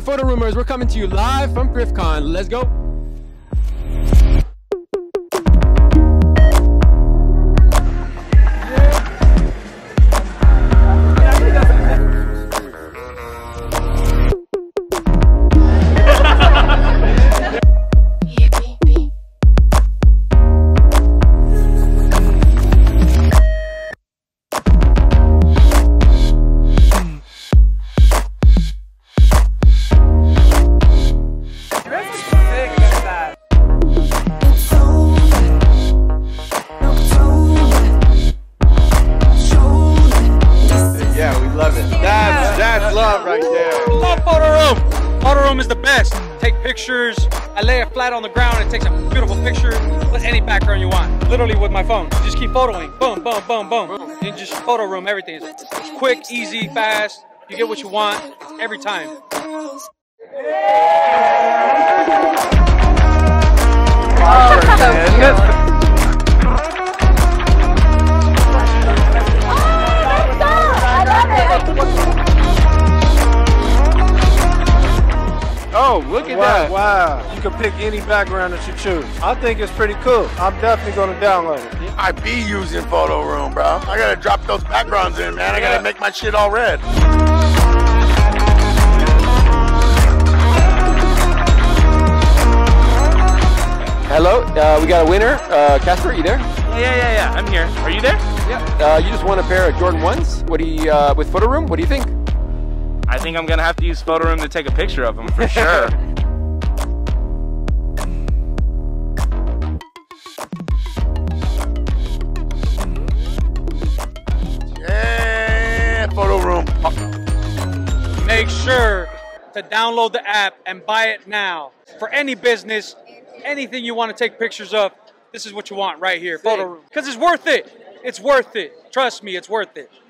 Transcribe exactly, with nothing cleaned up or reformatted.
PhotoRoomers, we're coming to you live from ThriftCon. Let's go. Love right there. Love PhotoRoom. PhotoRoom is the best. Take pictures. I lay it flat on the ground and it takes a beautiful picture with any background you want. Literally with my phone. Just keep photoing. Boom, boom, boom, boom. You just PhotoRoom everything. It's quick, easy, fast. You get what you want every time. Oh, look at wow, that. Wow. You can pick any background that you choose. I think it's pretty cool. I'm definitely going to download it. I be using PhotoRoom, bro. I got to drop those backgrounds in, man. I got to make my shit all red. Hello, uh, we got a winner. Uh, Casper, you there? Yeah, yeah, yeah, yeah. I'm here. Are you there? Yeah. Uh, you just won a pair of Jordan ones. What do you, uh, with PhotoRoom? What do you think? I think I'm gonna have to use PhotoRoom to take a picture of them for sure. Yeah, PhotoRoom. Make sure to download the app and buy it now. For any business, anything you want to take pictures of, this is what you want right here, PhotoRoom. Because it's worth it. It's worth it. Trust me, it's worth it.